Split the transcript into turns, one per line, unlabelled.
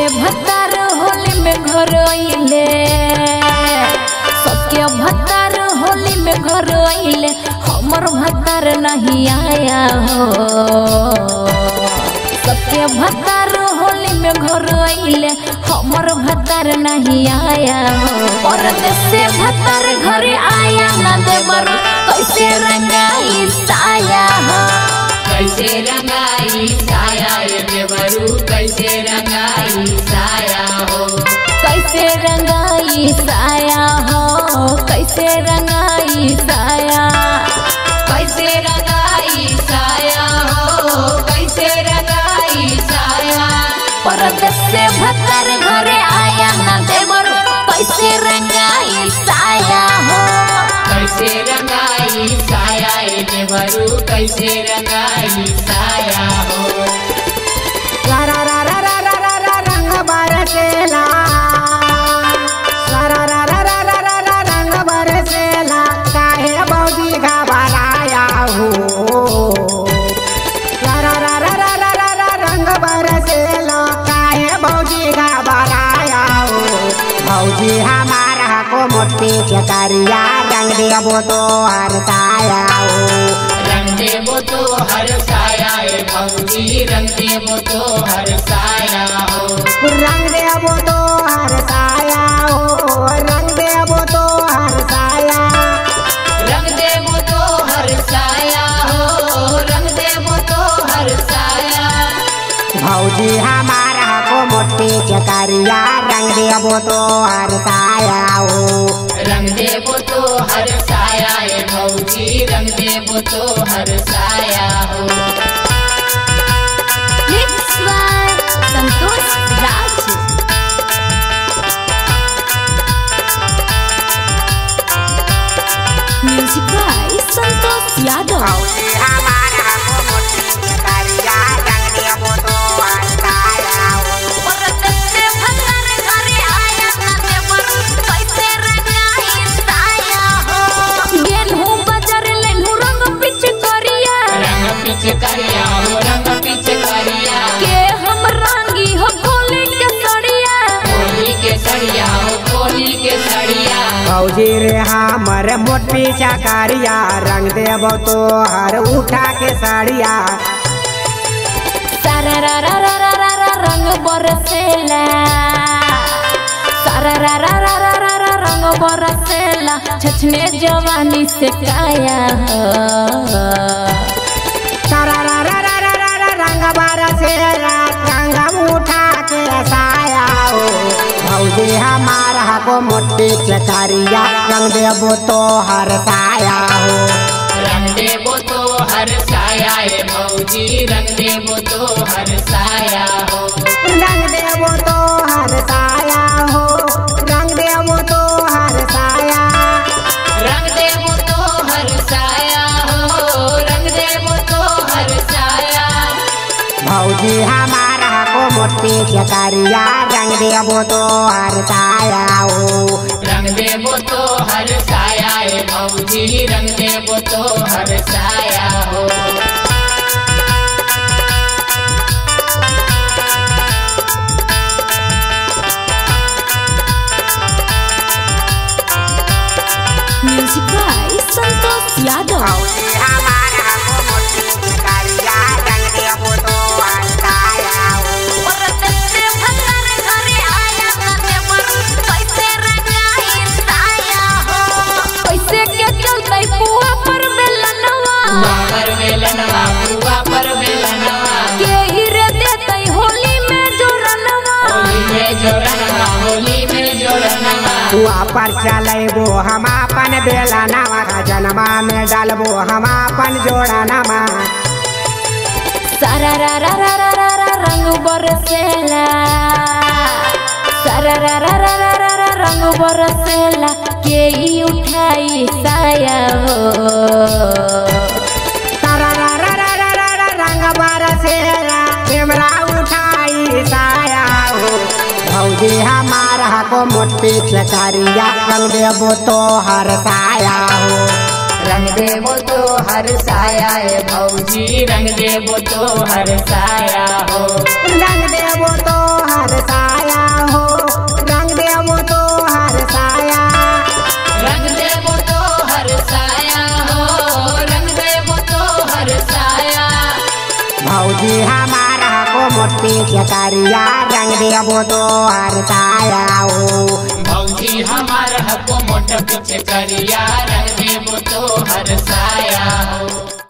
भत्तार होली में घर आइले, सबके भत्तार होली में घर आइले, हमर भत्तार नहीं आया हो। सबके भत्तार होली में घर आइले, हमर भत्तार नहीं आया हो। परदेश से भत्तार घर आया ना देवर, कैसे रंगाई साया हो।
कैसे रंगाई साया देवरू, कैसे रंगाई साया हो।
कैसे रंगाई साया हो, कैसे रंगाई साया,
कैसे रंगाई साया हो, कैसे रंगाई साया।
परदेश से भत्तार घरे आया ना देवर, कैसे रंगाई साया हो।
कैसे रंगाई साया देवरू, कैसे रंगाई साया हो।
रा रा रा रा रा रा रा रा रंग बरसेला, रा रा रा रा रा रा रा रा रंग बरसेला, काहे बौजी घबराया हो। रा रा रा रा रा रा रा रा रंग बरसेला, काहे बौजी घबराया हो। बौजी हमारा को मोटी चकरिया, रंग देबो तो हर साया हो।
रंग देबो तो हर साया भौजी, रंग देबो तो हर साया हो।
रंग देबो तो हर साया हो, रंग देबो तो हर साया।
रंग देबो तो हर साया हो, रंग देबो तो हर साया।
भौजी हमारा को मोटी चकरिया, रंग देबो तो हर साया हो।
रंग देबो तो हर साया भौजी, रंग देबो तो हर साया हो।
Santosh Raj music by Santosh Yadav.
भौजी हमारा को मोटी चकरिया, रंग देबो तो हर साया हो।
परदेश से भत्तार घरे आया ना देवर, कैसे रंगाई साया हो। गेलहू बाजार लेनहू रंग पिच करिया,
रंग पिच करिया हो, रंग पिच करिया।
के हम रंगी हो खोली के सड़िया,
होली के सड़िया हो, होली के सड़िया।
भौजी रे हमर मोटी चकरिया, रंग देबो तो हर उठा के साड़िया।
सारा रा रा रा रा रा रा रंग बरसेला, सारा रा रा रा रा रा रा रंग बरसेला, छछने जवानी से काया हो।
सारा रा रा रा रा रा रा रंग बरसेला, रंग उठा के साया हो। भौजी हमारा को मोटी चकरिया, रंग देबो तो हर साया हो।
रंग देबो तो हर साया भौजी, रंग देबो तो हर साया हो।
रंग देबो तो हर साया हो, रंग देबो तो हर साया।
रंग देबो तो हर साया हो, रंग देबो तो हर साया।
भौजी हमारा को मोटी चकरिया, रंग देबो तो हर साया हो।
रंग देबो तो हर साया भौजी, रंग देबो तो हर साया हो।
Music by Santosh Yadav.
भौजी हमारा को मोटी चकरिया, रंग देबो तो हर साया हो।
परदेश से भत्तार घरे आया ना देवर, कैसे रंगाई साया हो। कैसे के चलतै पुआ पर बेलनवा,
पुआ पर बेलनवा, पुआ पर बेलनवा।
के ही रे देतै होली में जोरनवा,
होली में जोरनवा, होली में जोरनवा।
हुआ पर चलेबो हम अपन बेलनवा, जनवा में डालबो हम अपन जोड़नवा।
सारा रा रा रा रा रा रा रंग बरसेला, सारा रा रा रा रा रा रा रंग बरसेला, के ही उठाई साया हो।
सारा रा रा रा रा रा रा रंग बरसेला, कैमरा उठाई साया हो। भौजी हमारा को मोटी चकरिया, रंग देबो तो हर साया हो।
रंग देबो तो हर साया भौजी, रंग देबो तो हर साया हो।
रंग देबो तो हर साया पिचकारिया रंग देबो तो हर साया हो
भौजी हमार हको मोट पिचकारिया रंग देबो